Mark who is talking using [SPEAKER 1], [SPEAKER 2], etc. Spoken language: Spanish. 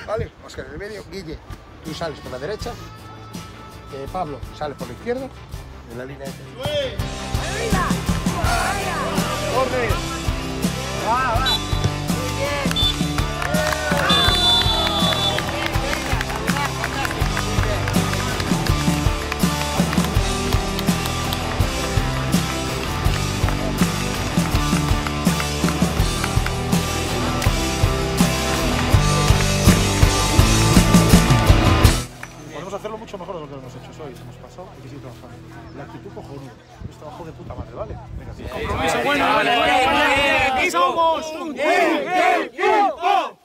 [SPEAKER 1] ¿vale? Óscar en el medio, Guille, tú sales por la derecha, Pablo sale por la izquierda, en la línea de... ¡Orden! ¡Va! Muy bien. Podemos hacerlo mucho mejor de lo que hemos hecho hoy. Hemos pasado y que sigue trabajando. La actitud cojonuda. Es trabajo de puta madre, ¿vale? Venga, sí. Compromiso bueno. ¡Aquí somos! ¡Un equipo!